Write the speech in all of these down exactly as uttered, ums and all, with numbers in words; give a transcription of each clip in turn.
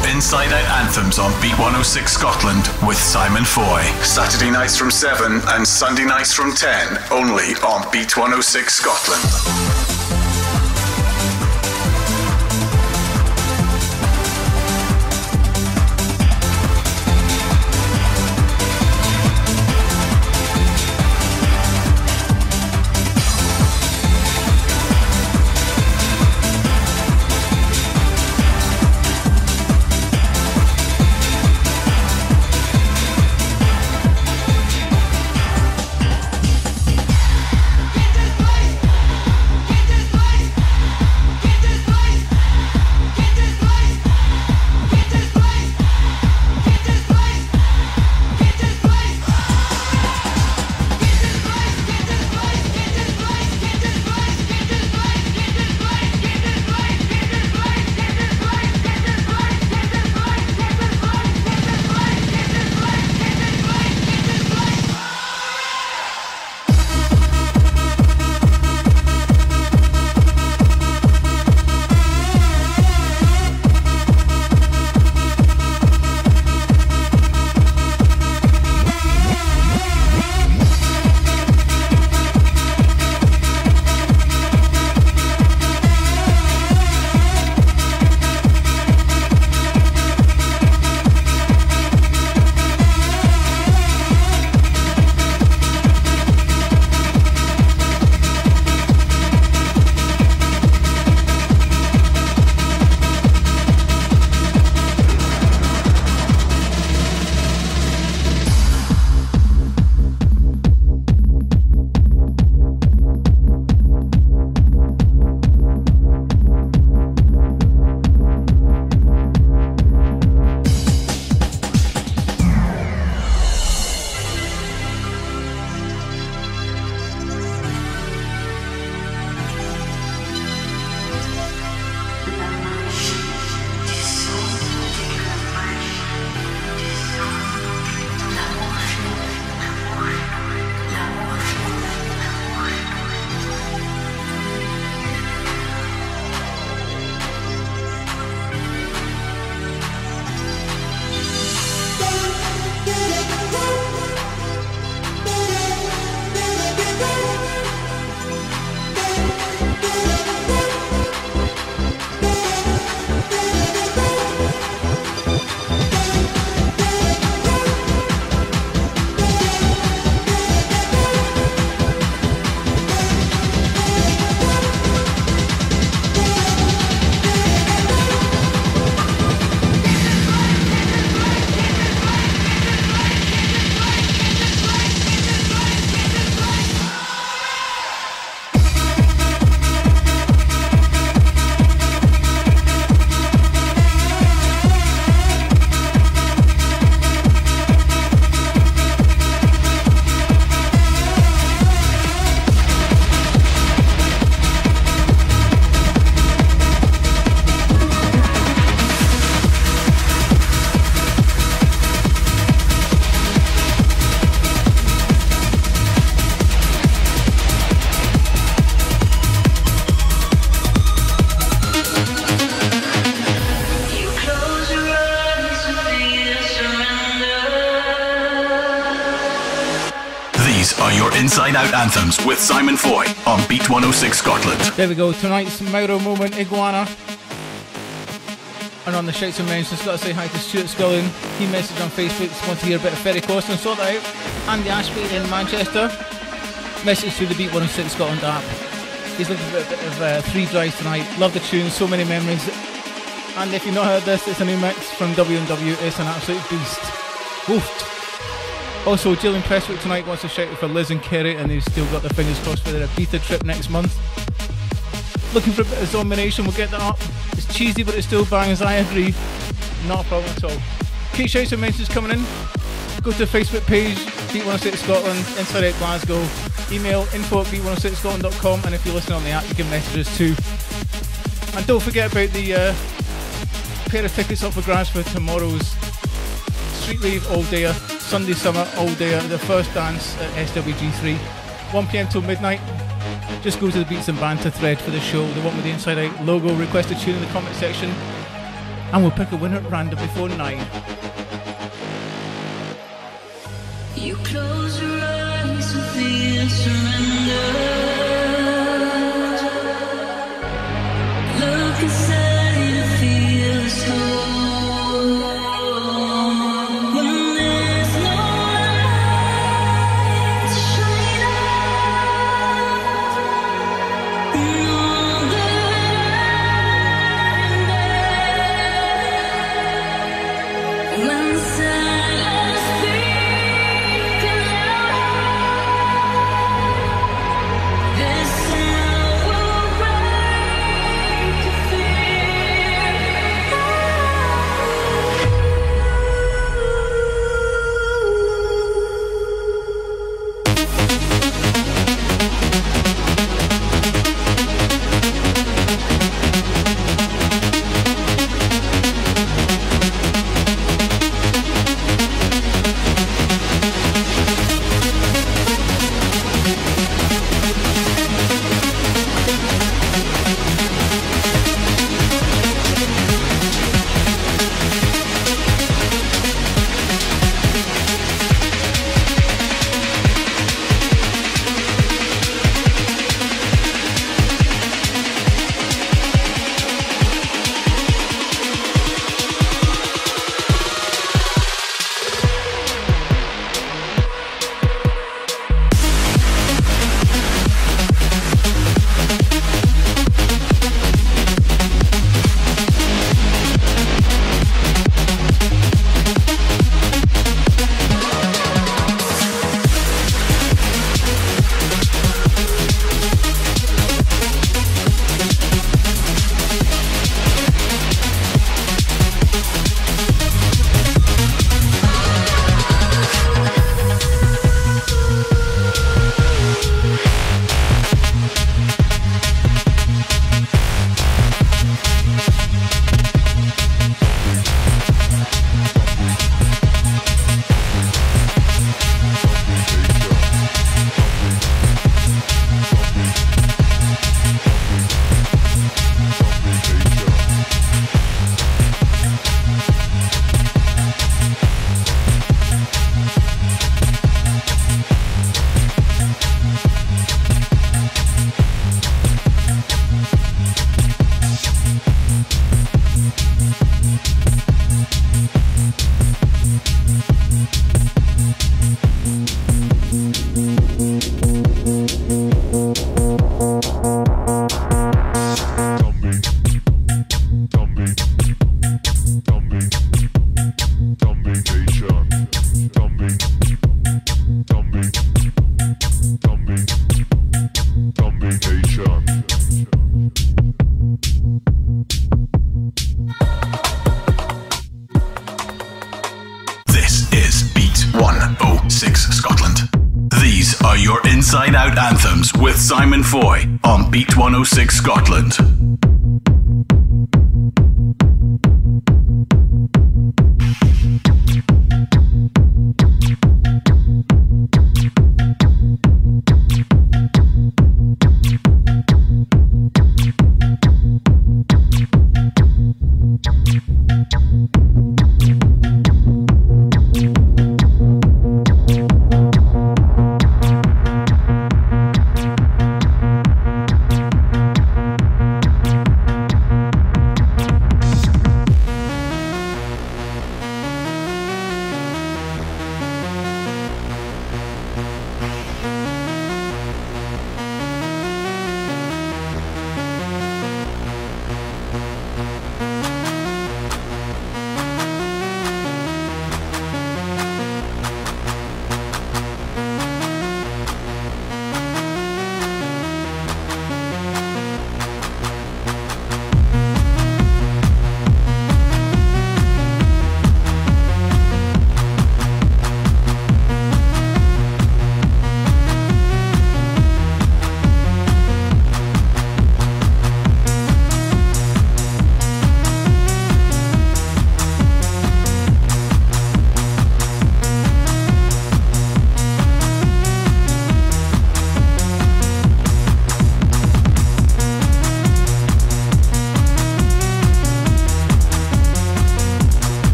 Inside Out Anthems on Beat one oh six Scotland with Simon Foy. Saturday nights from seven and Sunday nights from ten, only on Beat one oh six Scotland. Inside Out Anthems with Simon Foy on Beat one oh six Scotland. There we go, tonight's Mauro moment, Iguana. And on the shouts and mentions, got to say hi to Stuart Scullin. He messaged on Facebook, just want to hear a bit of Ferry Corsten, sort that out. Andy Ashby in Manchester, message to the Beat one oh six Scotland app. He's looking for a bit of uh, three drives tonight. Love the tune, so many memories. And if you've not heard this, it's a new mix from W and W. It's an absolute beast. Woofed. Also, Gillian Prestwick tonight wants to shout out for Liz and Kerry, and they've still got their fingers crossed for their Ibiza trip next month. Looking for a bit of Zombination, we'll get that up. It's cheesy, but it still bangs, I agree. Not a problem at all. Keep shouts and mentions coming in. Go to the Facebook page, Beat one oh six Scotland, Inside Out Glasgow. Email info at beat one oh six scotland dot com, and if you listen on the app, you can message us too. And don't forget about the uh, pair of tickets up for grabs for tomorrow's Street Rave all day, Sunday Summer all day, the first dance at S W G three, one p m till midnight. Just go to the Beats and Banter thread for the show, the one with the Inside Out logo. Request a tune in the comment section. And we'll pick a winner at random before nine. You close your eyes and feel surrender. Look inside and feel the storm. When there's no light to shine out, know that I'm there. When silence speaks aloud, this sound will break your fear. Out Anthems with Simon Foy on Beat one oh six Scotland. We'll be right back.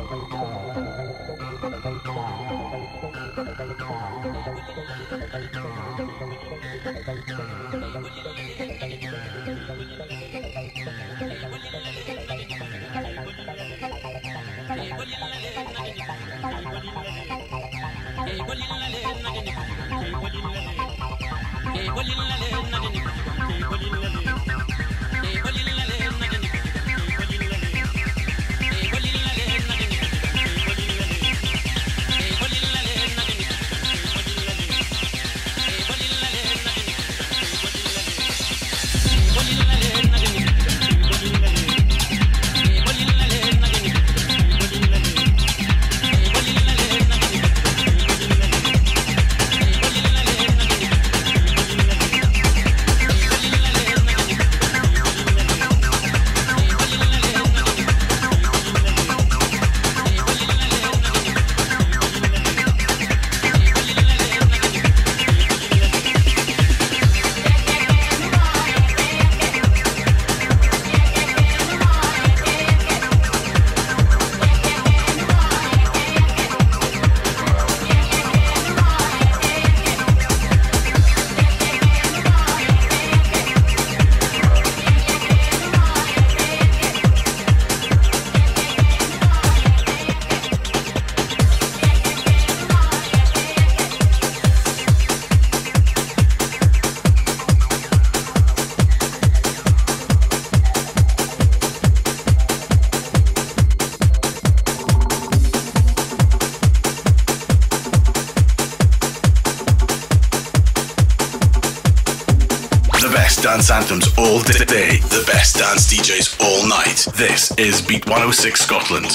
Dance anthems all day, the best dance D Js all night. This is Beat one oh six Scotland.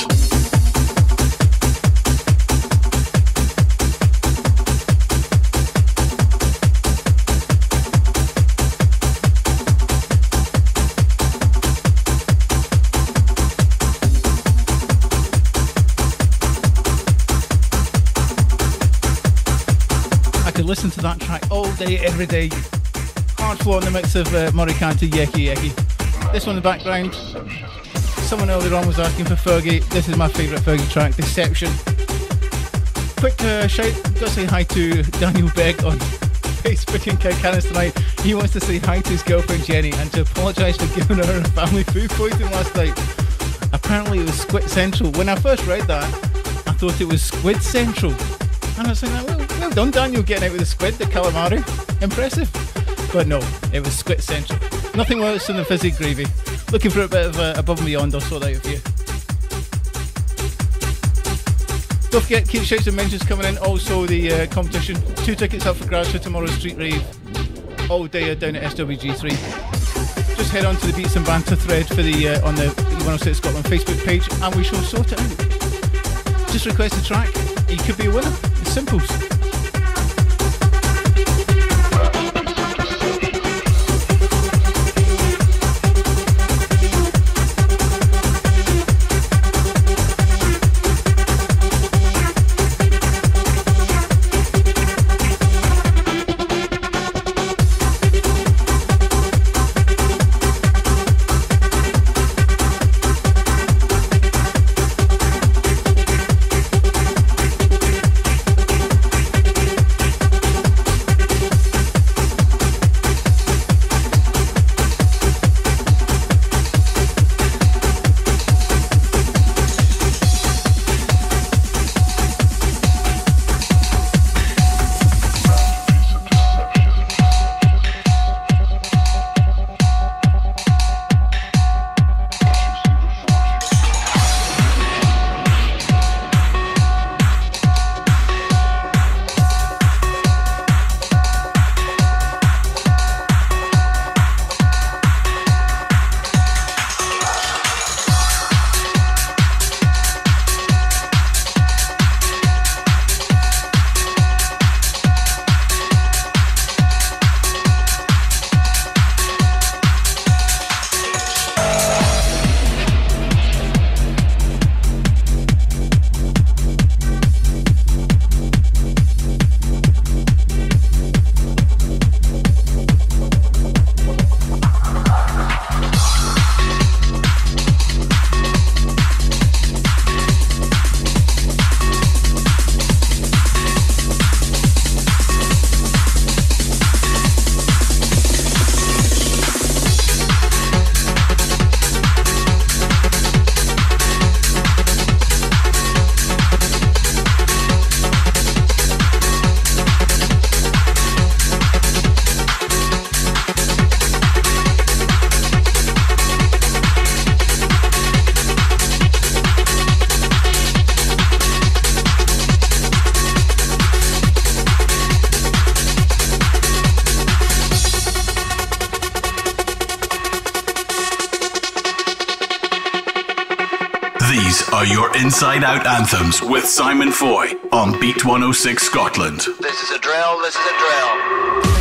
I could listen to that track all day, every day. Hard floor in the mix of uh, Morikanti, Yeki Yeki. This one in the background, someone earlier on was asking for Fergie. This is my favourite Fergie track, Deception. Quick uh, shout, got to say hi to Daniel Begg on Facebook in Kilkennis tonight. He wants to say hi to his girlfriend Jenny and to apologise for giving her a family food poisoning last night. Apparently it was Squid Central. When I first read that, I thought it was Squid Central. And I was saying, well, well done Daniel, getting out with the squid, the calamari. Impressive. But no, it was Squid Central. Nothing worse than the fizzy gravy. Looking for a bit of uh, above and beyond, I'll sort that out for you. Don't forget, keep shouts and mentions coming in. Also the uh, competition. Two tickets up for grabs for tomorrow's street rave. All day down at S W G three. Just head on to the Beats and Banter thread for the uh, on the one oh six Scotland Facebook page and we shall sort it out. Just request a track. You could be a winner. It's simple. Inside Out Anthems with Simon Foy on Beat one oh six Scotland. This is a drill, this is a drill.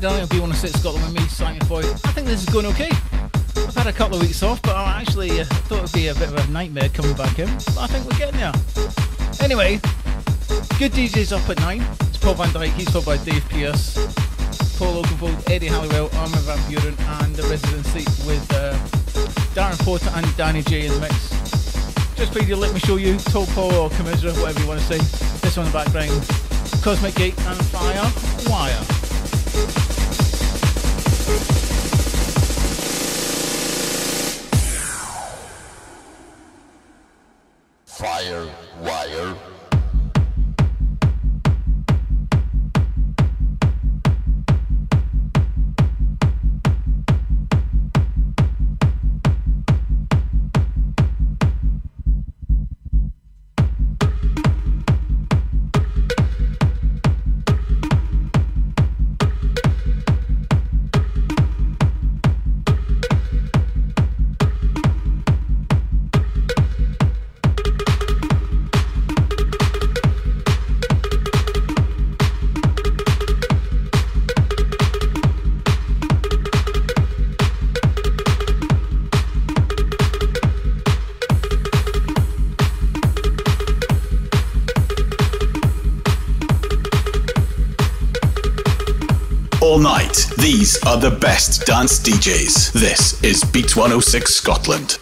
Saturday night on B one oh six Scotland with me, Simon Foy. I think this is going okay. I've had a couple of weeks off, but I actually uh, thought it would be a bit of a nightmare coming back in. But I think we're getting there. Anyway, good D Js up at nine. It's Paul Van Dyke, he's followed by Dave Pierce, Paul Oakenfold, Eddie Halliwell, Armin Van Buren, and the residency with uh, Darren Porter and Danny J in the mix. Just for you to let me show you, Topo or Commisera, whatever you want to say. This on the background, Cosmic Gate and Fire Wire. Fire Wire. All night, these are the best dance D Js. This is Beat one oh six Scotland.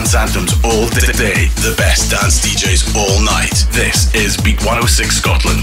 Dance anthems all day, the best dance D Js all night. This is Beat one oh six Scotland.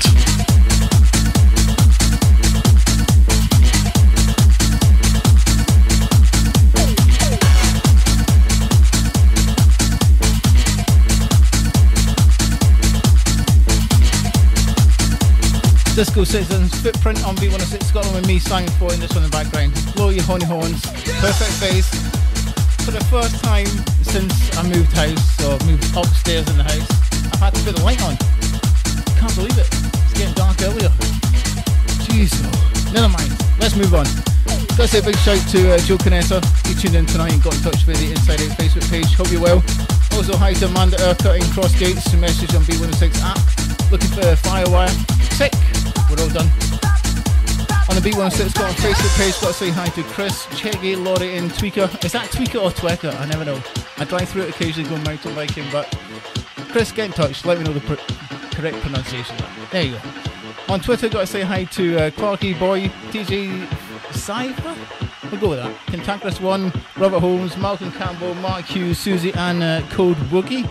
Disco Citizens, Footprint on Beat one oh six Scotland with me, Simon Foy, and this one in the background. Blow your honey horns, perfect bass. For the first time since I moved house, or moved upstairs in the house, I've had to put the light on. Can't believe it, it's getting dark earlier. Jeez, oh, never mind, let's move on. Gotta say a big shout to uh, Joe Canetta. He tuned in tonight and got in touch with the Inside Out Facebook page. Hope you're well. Also hi to Amanda Urquhart in Crossgates, who messaged on Beat one oh six app. Looking for a Firewire. Sick. We're all done. On the Beat one oh six got on Facebook page, got to say hi to Chris, Cheggy, Laurie and Tweaker. Is that Tweaker or Twecker? I never know. I drive through it occasionally going mountain biking, but Chris, get in touch. Let me know the pr- correct pronunciation. There you go. On Twitter, got to say hi to uh, Clarky Boy, T J Cypher. We'll go with that. Cantankerous One, Robert Holmes, Malcolm Campbell, Mark Hughes, Susie and uh, Code Woogie.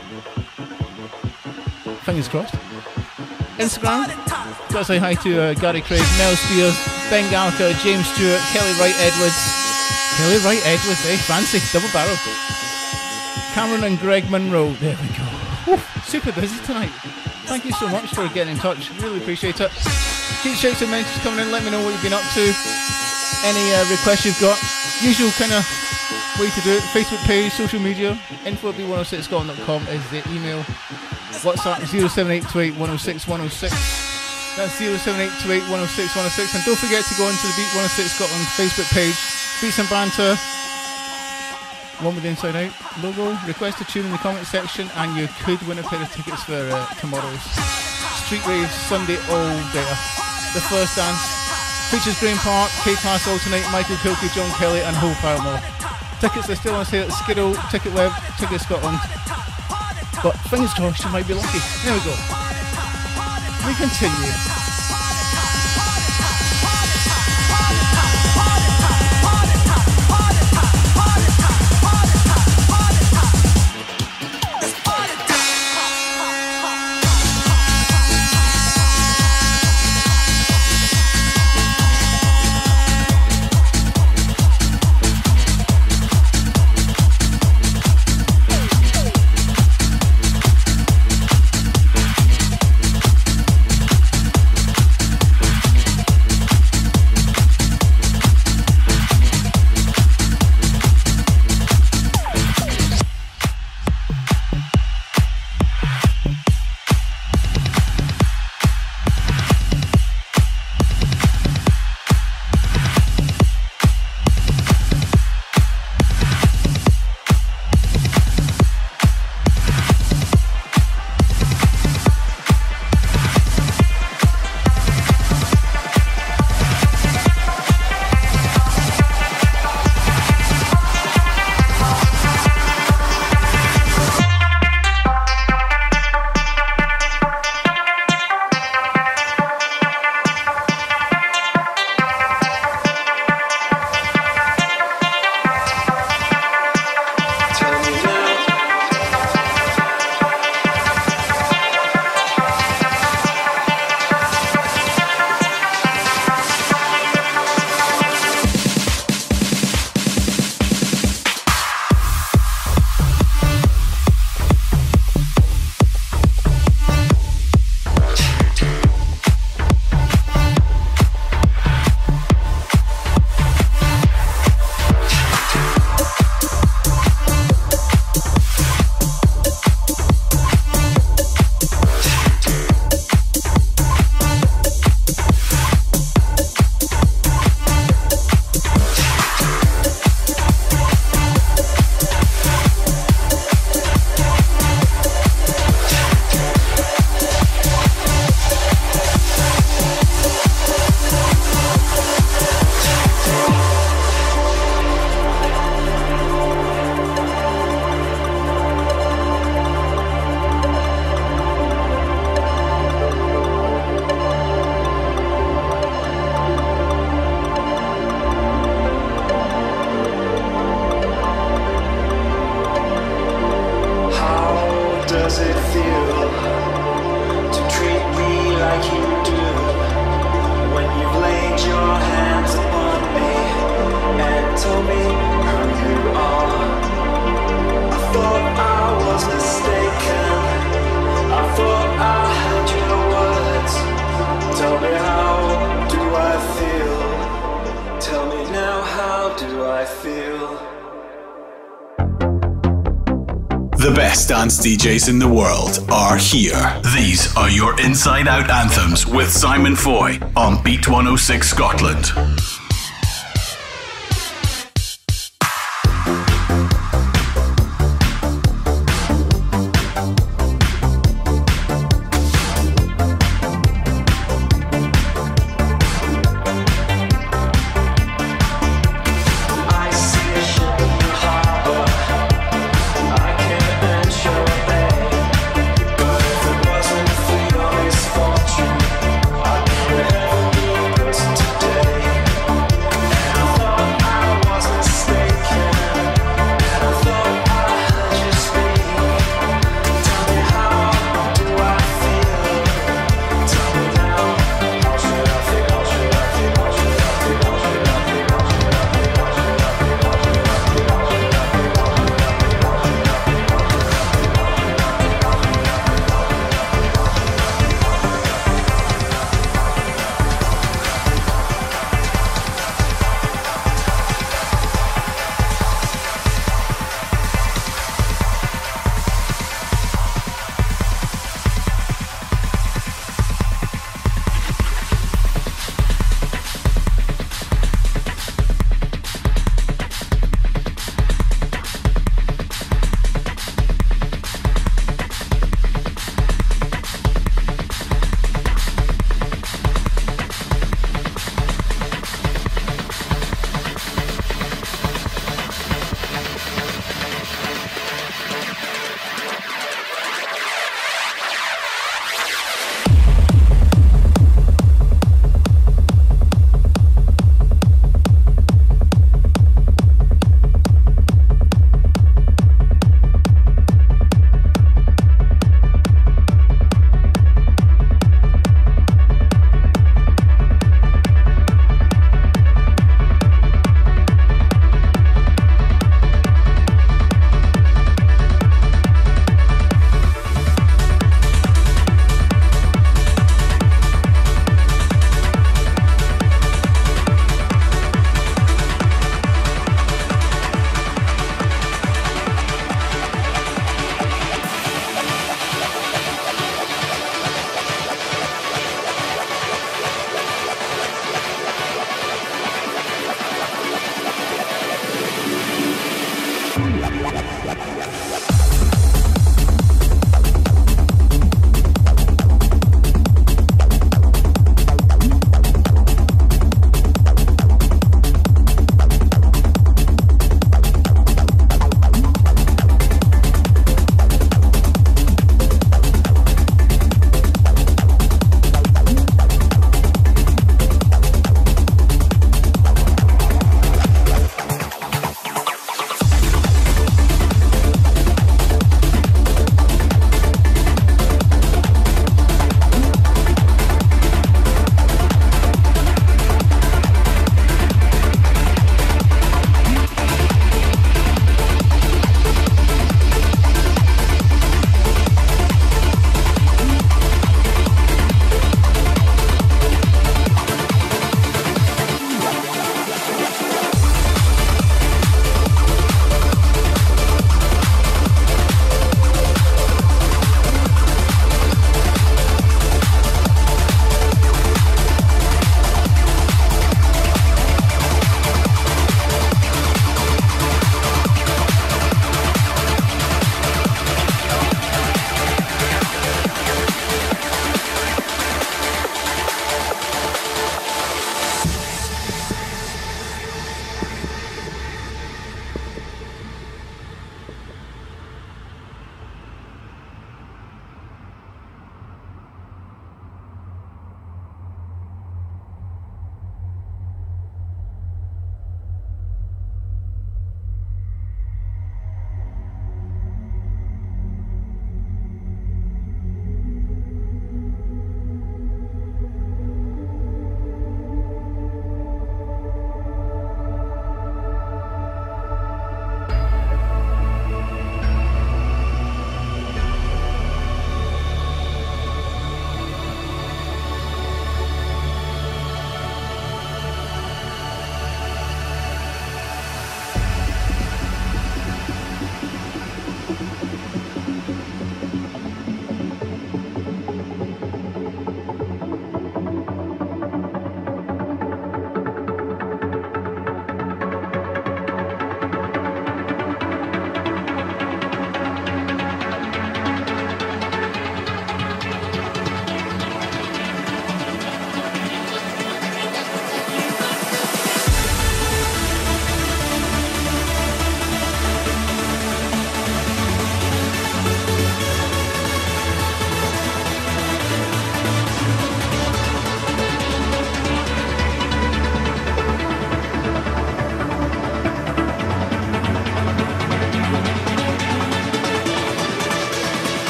Fingers crossed. Instagram, got to say hi to uh, Gary Craig, Mel Spears, Ben Gallagher, James Stewart, Kelly Wright Edwards. Kelly Wright Edwards, eh? Fancy, double barrel. Cameron and Greg Monroe. There we go. Woo, super busy tonight. Thank you so much for getting in touch. Really appreciate it. Keep shouts and mentions coming in. Let me know what you've been up to. Any uh, requests you've got. Usual kind of way to do it. Facebook page, social media. info at b one oh six scotland dot com is the email. WhatsApp zero seven eight two eight one oh six one oh six. That's zero seven eight two eight one oh six one oh six. And don't forget to go into the Beat one oh six Scotland Facebook page. Beats and banter. One with the Inside Out logo. Request a tune in the comment section and you could win a pair of tickets for uh, tomorrow's Street Rave Sunday All Day. The first dance features Green Park, K-Class Alternate, Michael Kilkie, John Kelly and Whole Pile more. Tickets are still on sale at Skiddo, Ticket Web, Ticket Scotland. But fingers crossed, you might be lucky. There we go. We continue. feel. The best dance D Js in the world are here. These are your Inside Out Anthems with Simon Foy on Beat one oh six Scotland. Today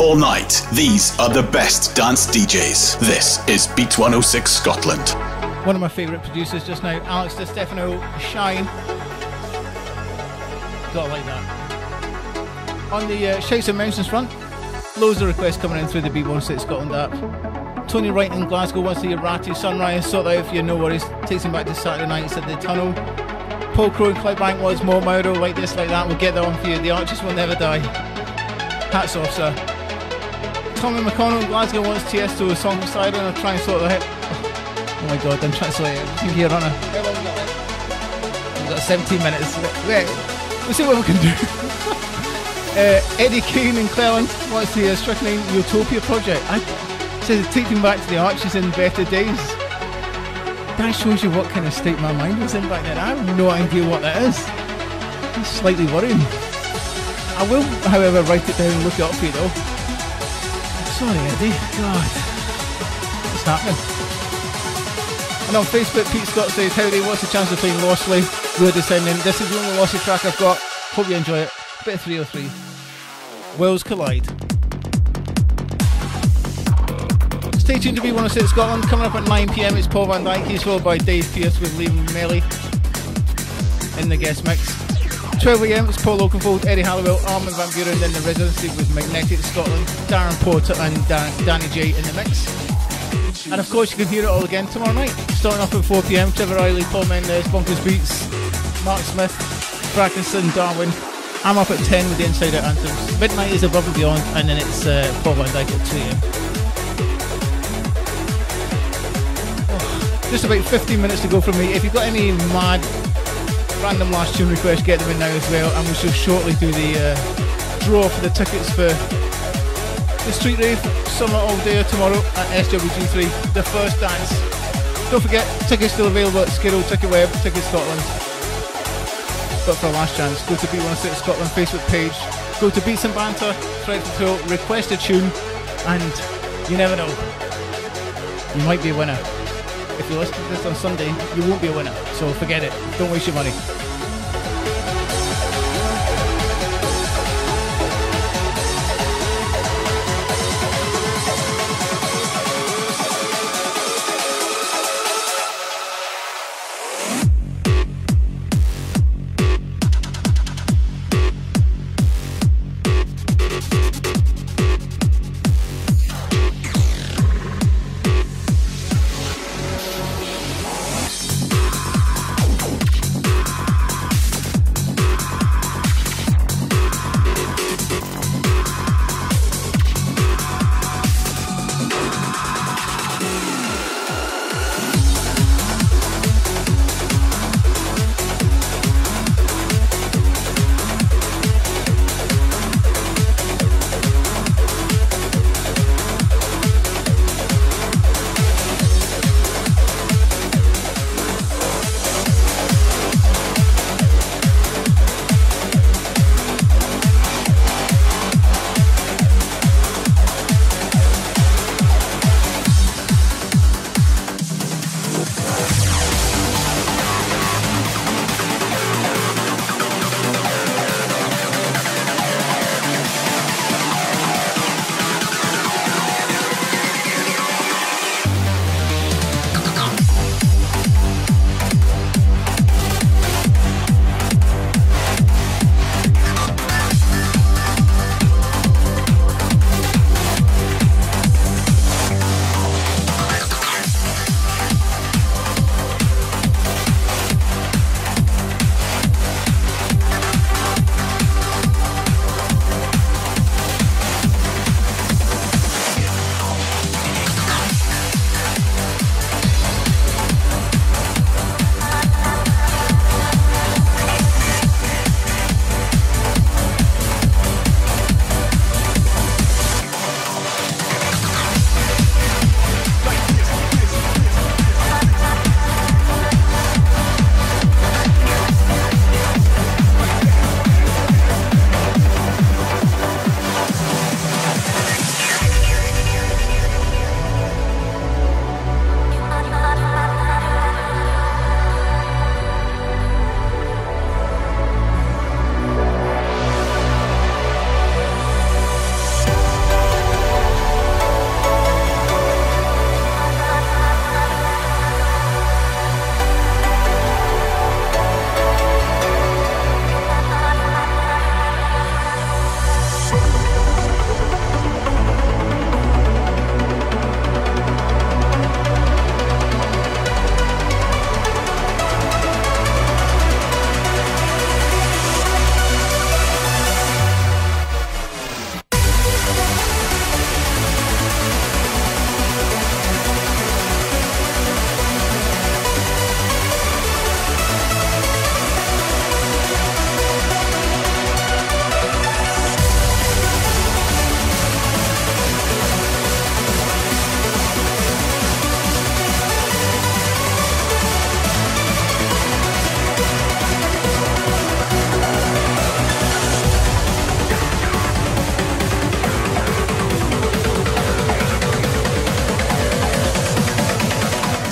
all night. These are the best dance D Js. This is Beat one oh six Scotland. One of my favourite producers just now, Alex Di Stefano, Shine. Gotta like that. On the uh, Shouts and Mentions front, loads of requests coming in through the Beat one oh six Scotland app. Tony Wright in Glasgow wants to hear Ratty Sunrise. Sort that out for you, no worries. Takes him back to Saturday nights at the Tunnel. Paul Crow in Clydebank was more Mauro, like this, like that. We'll get that on for you. The Archers will never die. Hats off, sir. Tommy McConnell in Glasgow wants Tiesto, a song from Siren. I'll try and sort that out. Oh my god, I'm trying to sort it out. You here, Runner? We've got seventeen minutes. Wait, we'll see what we can do. uh, Eddie Kane in Cleland wants the uh, Strychnine Utopia project. I, says it's taking back to the Archers in better days. That shows you what kind of state my mind was in back then. I have no idea what that is. It's slightly worrying. I will, however, write it down and look it up for you though. Sorry, Eddie. God. What's happening? And on Facebook, Pete Scott says, howdy, what's the chance of playing Lossley? We're descending. This is the only Lossley track I've got. Hope you enjoy it. Bit of three oh three. Worlds collide. Stay tuned to B one oh six Scotland. Coming up at nine p m, it's Paul Van Dyke. He's followed by Dave Pearce with Liam Melly in the guest mix. twelve a m, it's Paul Oakenfold, Eddie Halliwell, Armin Van Buren, then the Residency with Magnetic Scotland, Darren Porter and Dan- Danny J in the mix. And of course you can hear it all again tomorrow night, starting off at four p m, Trevor Riley, Paul Mendes, Bonkers Beats, Mark Smith, Brackinson, Darwin. I'm up at ten with the Inside Out Anthems. Midnight is Above and Beyond, and then it's uh, Paul Van Dyke at two a m. Just about fifteen minutes to go from me. If you've got any mad random last tune requests, get them in now as well, and we shall shortly do the uh, draw for the tickets for the Street Rave Summer All Day tomorrow at S W G three, the first dance. Don't forget, tickets still available at Skiddo, Ticket Web, Ticket Scotland. But for a last chance, go to B one oh six Scotland Facebook page, go to Beats and Banter, thread the throat, request a tune, and you never know, you might be a winner. If you listen to this on Sunday, you won't be a winner, so forget it. Don't waste your money.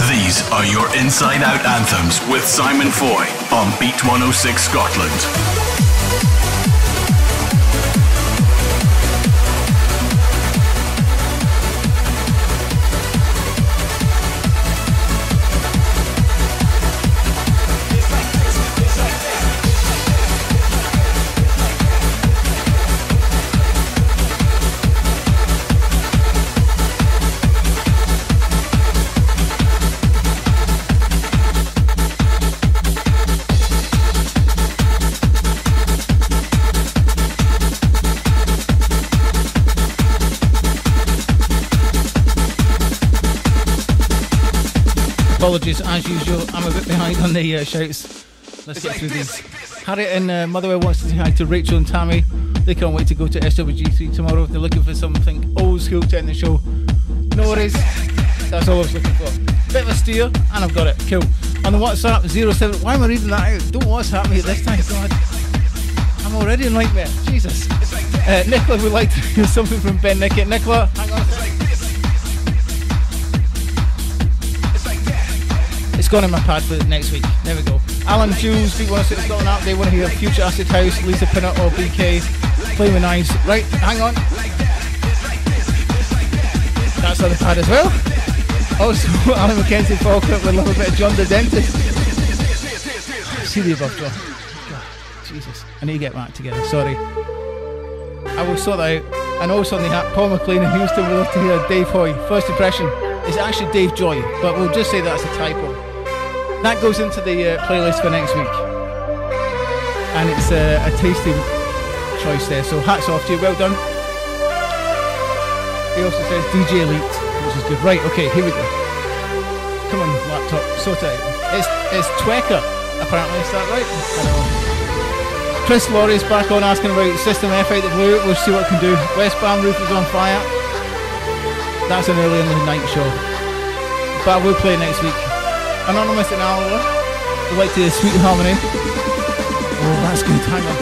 These are your Inside Out Anthems with Simon Foy on Beat one oh six Scotland. Apologies, as usual, I'm a bit behind on the uh, shouts. Let's get through these. Harriet and uh, Motherwell wants to say hi to Rachel and Tammy. They can't wait to go to S W G three tomorrow. They're looking for something old school to end the show. No worries, that's all I was looking for. Bit of a steer, and I've got it. Cool. On the WhatsApp, zero seven. Why am I reading that out? Don't WhatsApp me at this time, God. I'm already a nightmare. Jesus. Uh, Nicola would like to hear something from Ben Nickett. Nicola, hang on a second. It's gone in my pad for next week. There we go. Alan Jules, Beat one oh six Scotland app. They want to hear Future Acid House, Lisa Pinnett or B K. Flaming Eyes. Right, hang on. That's on the pad as well. Also, Alan Mackenzie Falkirk would love a bit of John the Dentist. See the above drop. God, Jesus. I need to get back together. Sorry. I will sort that out. And also on the app, Paul McLean in Houston would love to hear Dave Hoy. First impression. It's actually Dave Joy, but we'll just say that's a typo. That goes into the uh, playlist for next week, and it's uh, a tasty choice there, so hats off to you, well done. He also says D J Elite, which is good. Right, okay, here we go. Come on, laptop, sort it out. It's, it's Twecker, apparently, is that right? I know. Chris Laurie's back on asking about System F out the blue. We'll see what it can do. West Bam Roof is on fire. That's an early in the night show, but I will play next week. Anonymous in Alva would like to hear Sweet Harmony. Oh, that's good. Hang on.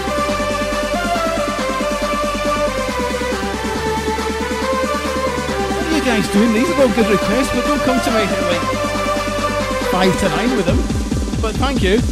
What are you guys doing? These are all good requests, but don't come to me at like five to nine with them. But thank you.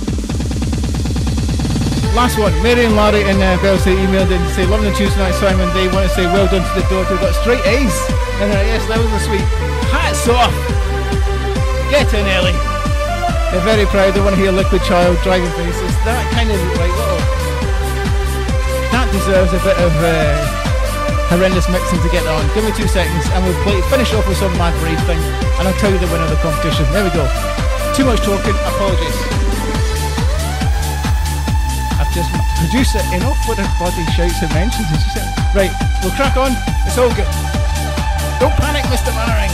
Last one. Mary and Larry in uh, Bellsay emailed in to say, loving the Tuesday night, Simon. They want to say well done to the daughter who got straight A's in her A S levels this week. Hats off. Get in early. They're very proud. They want to hear Liquid Child, Driving Faces. That kind of like, whoa. That deserves a bit of uh, horrendous mixing to get that on. Give me two seconds and we'll play, finish off with some Mad Brave thing, and I'll tell you the winner of the competition. There we go. Too much talking. Apologies. I've just produced it enough with the bloody shouts and mentions. Right, we'll crack on. It's all good. Don't panic, Mister Mannering.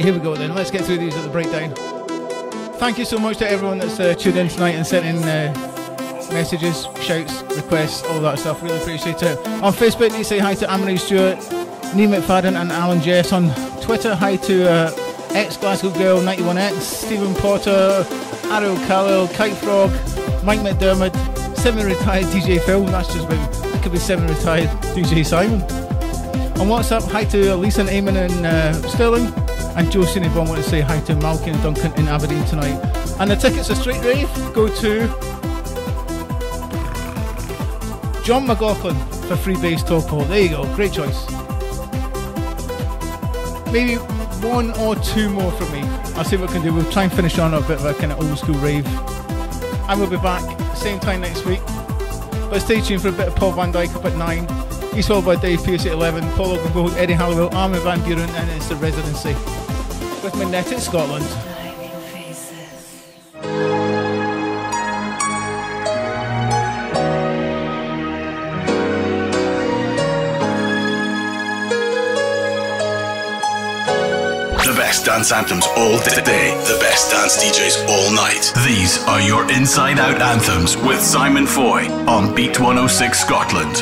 here we go then. Let's get through these at the breakdown. Thank you so much to everyone that's uh, tuned in tonight and sent in uh, messages, shouts, requests, all that stuff. Really appreciate it. On Facebook, you say hi to Amory Stewart, Neil McFadden and Alan Jess. On Twitter, hi to uh, X Glasgow Girl ninety-one X, Stephen Potter, Ariel Callil, Kite Frog, Mike McDermott, semi-retired D J Phil. That's just about, that could be semi-retired D J Simon. On WhatsApp, hi to Lisa and Eamon in uh, Stirling, and Joe Cinnabon want to say hi to Malky and Duncan in Aberdeen tonight. And the tickets are straight rave go to John McLaughlin for Free Bass Top Hole. There you go, great choice. Maybe one or two more from me. I'll see what I can do. We'll try and finish on a bit of a kind of old school rave. And we'll be back same time next week. But stay tuned for a bit of Paul Van Dyke up at nine. He's followed by Dave Pierce at eleven, Paul Oakenfold, Eddie Halliwell, Armin Van Buren, and it's The Residency with Magnetic Scotland. The best dance anthems all day. The best dance D Js all night. These are your Inside Out Anthems with Simon Foy on Beat one oh six Scotland.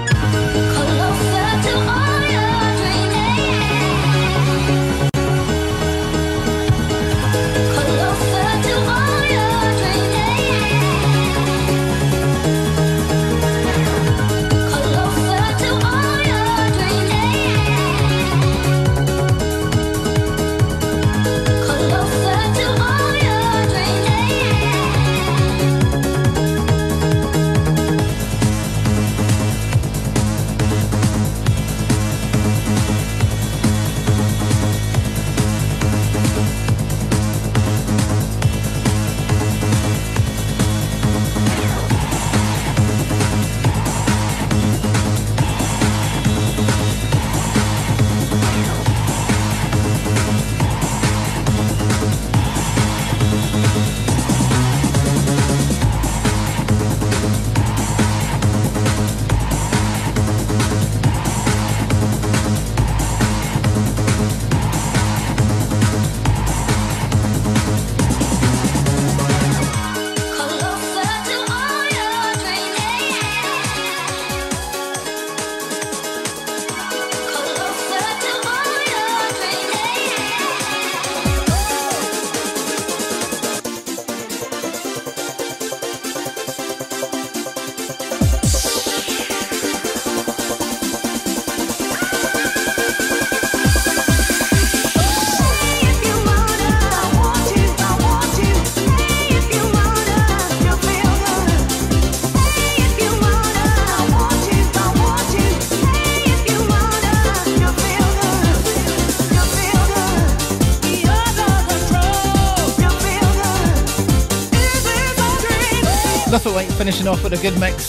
Nothing like finishing off with a good mix.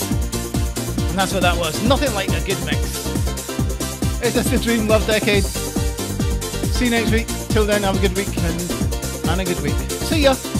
And that's what that was. Nothing like a good mix. It's just the Dream Love Decade. See you next week. Till then, have a good week and, and a good week. See ya.